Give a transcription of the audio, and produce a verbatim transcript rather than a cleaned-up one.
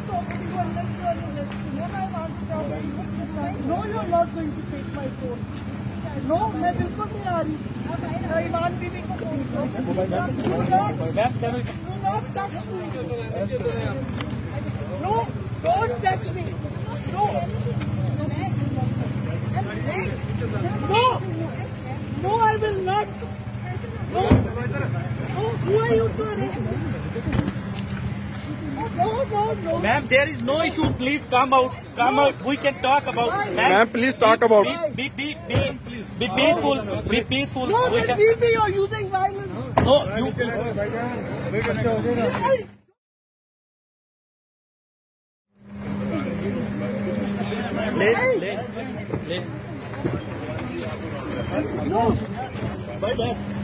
talk to you unless you are arresting. And I want to talk to you this time. No, you are not going to take my phone. No, मैं बिल्कुल नहीं आ रही. ईमान बीवी को phone करो. Do not touch me. No, don't touch me. No. No. No, I will not. No. No, who are you to arrest me? No, no, no. Ma'am, there is no issue. Please come out. Come No. out. We can talk about. Ma'am, please talk about. Be, be, be, be, be peaceful. Be peaceful. No, We then can- leave me. You're using violence. No, you. Let, let, let. No. Bye, bye.